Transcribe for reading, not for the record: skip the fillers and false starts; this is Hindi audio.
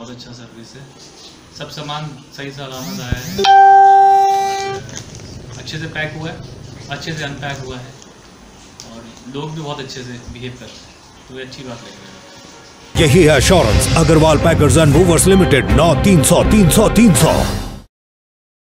बहुत अच्छा सर्विस है, सब सामान सही सलामत आया है, अच्छे से पैक हुआ है, अच्छे से अनपैक हुआ है और लोग भी बहुत अच्छे से बिहेव करते हैं, तो ये अच्छी बात लग रही है। यही है assurance Agarwal packers and movers limited 9 300 300 300।